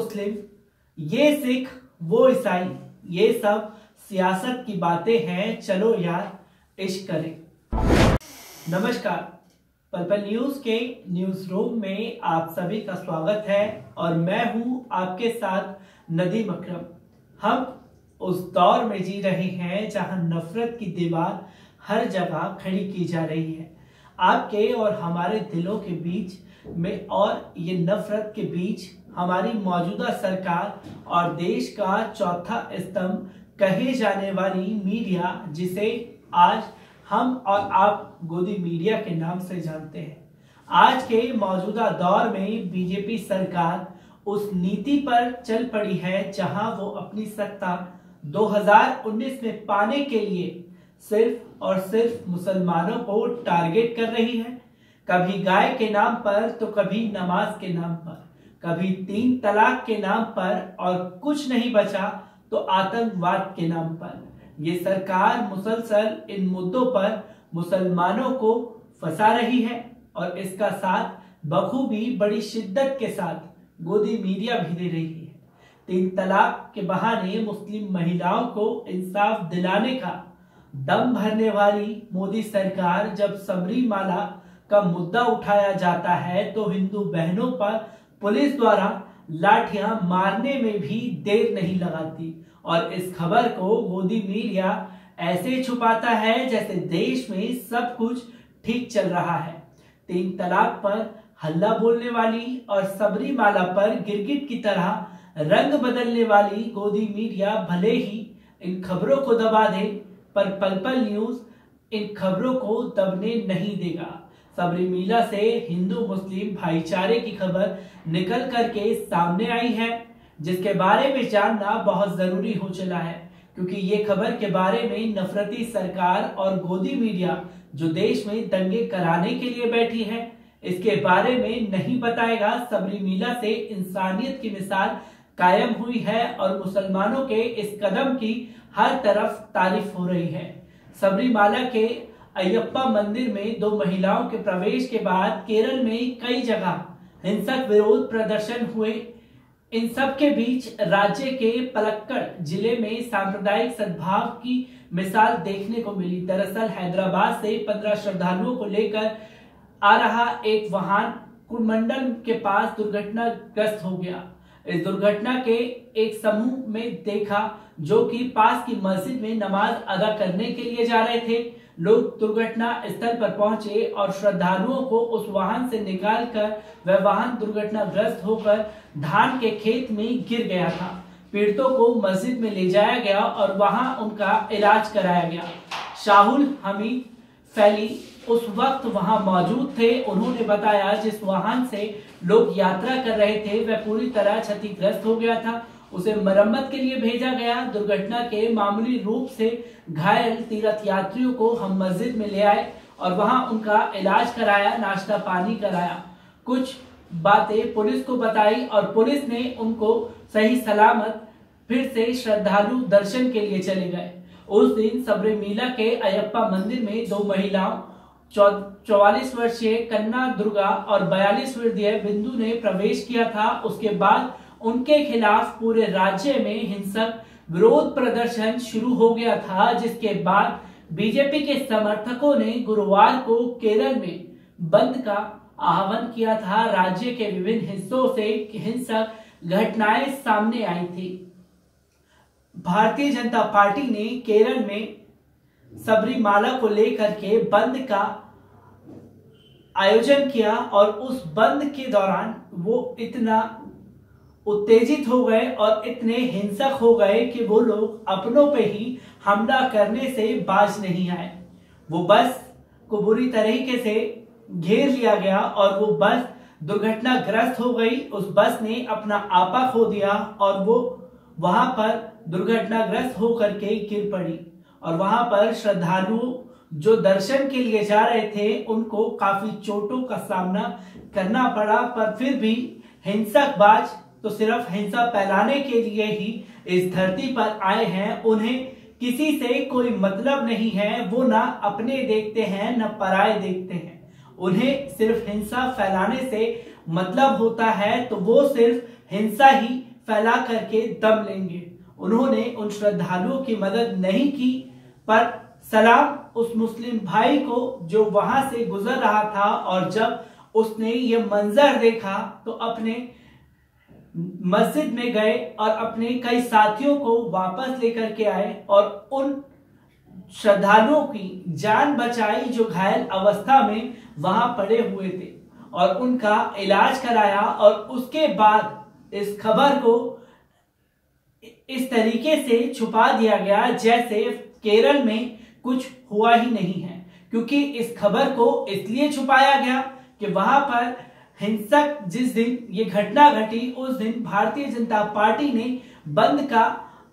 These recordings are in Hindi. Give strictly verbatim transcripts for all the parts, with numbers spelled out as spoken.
मुस्लिम, ये सिख, वो ईसाई, ये सब सियासत की बातें हैं। चलो यार इश्क करें। नमस्कार, पल पल न्यूज के न्यूज रूम में आप सभी का स्वागत है और मैं हूं आपके साथ नदीम अकरम। हम उस दौर में जी रहे हैं जहां नफरत की दीवार हर जगह खड़ी की जा रही है, आपके और हमारे दिलों के बीच में। और ये नफरत के बीच हमारी मौजूदा सरकार और देश का चौथा स्तंभ कहे जाने वाली मीडिया, जिसे आज हम और आप गोदी मीडिया के नाम से जानते हैं, आज के मौजूदा दौर में बीजेपी सरकार उस नीति पर चल पड़ी है जहां वो अपनी सत्ता दो हज़ार उन्नीस में पाने के लिए सिर्फ और सिर्फ मुसलमानों को टारगेट कर रही है। कभी गाय के नाम पर तो कभी नमाज के नाम पर, कभी तीन तलाक के नाम पर और कुछ नहीं बचा तो आतंकवाद के नाम पर। ये सरकार मुसलसल इन मुद्दों पर मुसलमानों को फंसा रही है और इसका साथ बखूबी बड़ी शिद्दत के साथ गोदी मीडिया भी दे रही है। तीन तलाक के बहाने मुस्लिम महिलाओं को इंसाफ दिलाने का दम भरने वाली मोदी सरकार जब सबरीमाला का मुद्दा उठाया जाता है तो हिंदू बहनों पर पुलिस द्वारा लाठियां मारने में भी देर नहीं लगाती और इस खबर को गोदी मीडिया ऐसे छुपाता है जैसे देश में सब कुछ ठीक चल रहा है। तीन तलाक पर हल्ला बोलने वाली और सबरीमाला पर गिरगिट की तरह रंग बदलने वाली गोदी मीडिया भले ही इन खबरों को दबा दे, पर पल पल न्यूज इन खबरों को दबने नहीं देगा। सबरीमाला से हिंदू मुस्लिम भाईचारे की खबर निकल करके सामने आई है, जिसके बारे में जानना बहुत जरूरी हो चला है, क्योंकि ये खबर के बारे में नफरती सरकार और गोदी मीडिया जो देश में दंगे कराने के लिए बैठी है, इसके बारे में नहीं बताएगा। सबरीमाला से इंसानियत की मिसाल कायम हुई है और मुसलमानों के इस कदम की हर तरफ तारीफ हो रही है। सबरीमाला के अयप्पा मंदिर में दो महिलाओं के प्रवेश के बाद केरल में कई जगह हिंसक विरोध प्रदर्शन हुए। इन सब के बीच राज्य के पलक्कड़ जिले में सांप्रदायिक सद्भाव की मिसाल देखने को मिली। दरअसल हैदराबाद से पंद्रह श्रद्धालुओं को लेकर आ रहा एक वाहन कुंडमंडल के पास दुर्घटनाग्रस्त हो गया। इस दुर्घटना के एक समूह में देखा जो कि पास की मस्जिद में नमाज अदा करने के लिए जा रहे थे। लोग दुर्घटना स्थल पर पहुंचे और श्रद्धालुओं को उस वाहन से निकालकर वह वाहन दुर्घटनाग्रस्त होकर धान के खेत में गिर गया था। पीड़ितों को मस्जिद में ले जाया गया और वहां उनका इलाज कराया गया। शाहुल हमीद फैली उस वक्त वहां मौजूद थे। उन्होंने बताया जिस वाहन से लोग यात्रा कर रहे थे वह पूरी तरह क्षतिग्रस्त हो गया था, उसे मरम्मत के लिए भेजा गया। दुर्घटना के मामूली रूप से घायल तीर्थ यात्रियों को हम मस्जिद में ले आए और वहां उनका इलाज कराया, नाश्ता पानी कराया, कुछ बातें पुलिस को बताई और पुलिस ने उनको सही सलामत फिर से श्रद्धालु दर्शन के लिए चले गए। उस दिन सबरीमाला के अयप्पा मंदिर में दो महिलाओं चौवालीस वर्षीय कन्ना दुर्गा और बयालीस वर्षीय बिंदु ने प्रवेश किया था। उसके बाद उनके खिलाफ पूरे राज्य में हिंसक विरोध प्रदर्शन शुरू हो गया था, जिसके बाद बीजेपी के समर्थकों ने गुरुवार को केरल में बंद का आह्वान किया था। राज्य के विभिन्न हिस्सों से हिंसक घटनाएं सामने आई थी। भारतीय जनता पार्टी ने केरल में सबरीमाला को लेकर के बंद का आयोजन किया और उस बंद के दौरान वो इतना उत्तेजित हो गए और इतने हिंसक हो गए कि वो लोग अपनों पे ही हमला करने से बाज नहीं आए। वो बस को बुरी तरीके से घेर लिया गया और वो बस दुर्घटनाग्रस्त हो गई। उस बस ने अपना आपा खो दिया और वो वहां पर दुर्घटनाग्रस्त होकर के गिर पड़ी और वहां पर श्रद्धालु जो दर्शन के लिए जा रहे थे उनको काफी चोटों का सामना करना पड़ा। पर फिर भी हिंसक बाज तो सिर्फ हिंसा फैलाने के लिए ही इस धरती पर आए हैं। उन्हें किसी से कोई मतलब नहीं है, वो ना अपने देखते हैं न पराये देखते हैं। उन्हें सिर्फ हिंसा फैलाने से मतलब होता है तो वो सिर्फ हिंसा ही फैला करके दम लेंगे। उन्होंने उन श्रद्धालुओं की मदद नहीं की, पर सलाम उस मुस्लिम भाई को जो वहां से गुजर रहा था, और जब उसने ये मंजर देखा तो अपने मस्जिद में गए और अपने कई साथियों को वापस लेकर के आए और उन श्रद्धालुओं की जान बचाई जो घायल अवस्था में वहां पड़े हुए थे, और उनका इलाज कराया। और उसके बाद इस खबर को इस तरीके से छुपा दिया गया जैसे केरल में कुछ हुआ ही नहीं है, क्योंकि इस खबर को इसलिए छुपाया गया कि वहां पर हिंसक जिस दिन ये घटना घटी उस दिन भारतीय जनता पार्टी ने बंद का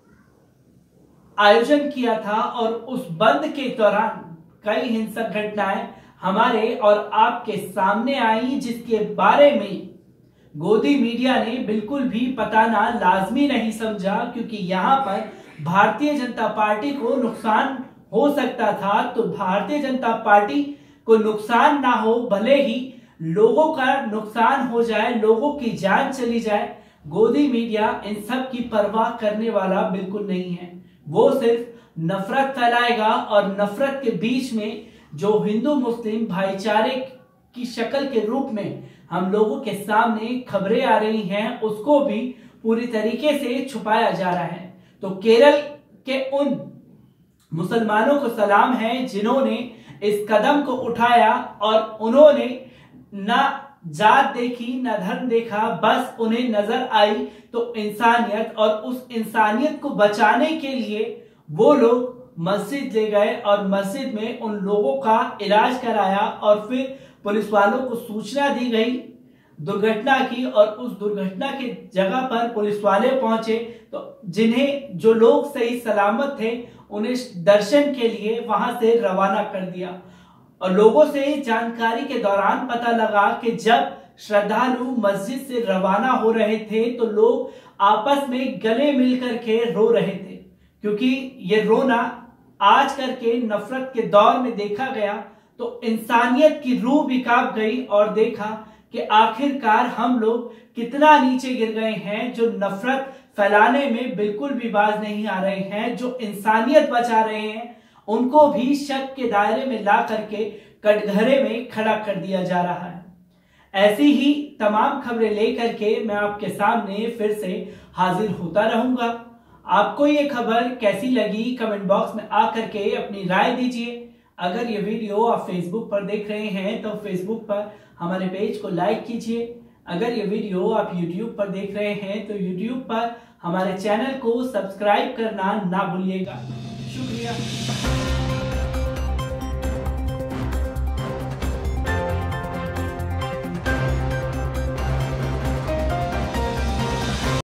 आयोजन किया था, और उस बंद के दौरान कई हिंसक घटनाएं हमारे और आपके सामने आई, जिसके बारे में गोदी मीडिया ने बिल्कुल भी बताना लाजमी नहीं समझा, क्योंकि यहां पर भारतीय जनता पार्टी को नुकसान हो सकता था। तो भारतीय जनता पार्टी को नुकसान ना हो, भले ही लोगों का नुकसान हो जाए, लोगों की जान चली जाए, गोदी मीडिया इन सब की परवाह करने वाला बिल्कुल नहीं है। वो सिर्फ नफरत फैलाएगा, और नफरत के बीच में जो हिंदू मुस्लिम भाईचारे की शक्ल के रूप में हम लोगों के सामने खबरें आ रही हैं, उसको भी पूरी तरीके से छुपाया जा रहा है। तो केरल के उन मुसलमानों को सलाम है जिन्होंने इस कदम को उठाया, और उन्होंने ना जात देखी ना धर्म देखा, बस उन्हें नजर आई तो इंसानियत, और उस इंसानियत को बचाने के लिए वो लोग मस्जिद ले गए और मस्जिद में उन लोगों का इलाज कराया। और फिर पुलिस वालों को सूचना दी गई दुर्घटना की, और उस दुर्घटना की जगह पर पुलिस वाले पहुंचे, तो जिन्हें जो लोग सही सलामत थे उन्हें दर्शन के लिए वहां से रवाना कर दिया। और लोगों से जानकारी के दौरान पता लगा कि जब श्रद्धालु मस्जिद से रवाना हो रहे थे तो लोग आपस में गले मिलकर के रो रहे थे, क्योंकि ये रोना आज करके नफरत के दौर में देखा गया तो इंसानियत की रूह भी कांप गई, और देखा कि आखिरकार हम लोग कितना नीचे गिर गए हैं, जो नफरत फैलाने में बिल्कुल भी बाज नहीं आ रहे हैं, जो इंसानियत बचा रहे हैं उनको भी शक के दायरे में ला करके कटघरे में खड़ा कर दिया जा रहा है। ऐसी ही तमाम खबरें लेकर के मैं आपके सामने फिर से हाजिर होता रहूंगा। आपको ये खबर कैसी लगी कमेंट बॉक्स में आकर के अपनी राय दीजिए। अगर ये वीडियो आप फेसबुक पर देख रहे हैं तो फेसबुक पर हमारे पेज को लाइक कीजिए। अगर ये वीडियो आप यूट्यूब पर देख रहे हैं तो यूट्यूब पर हमारे चैनल को सब्सक्राइब करना ना भूलिएगा। शुक्रिया।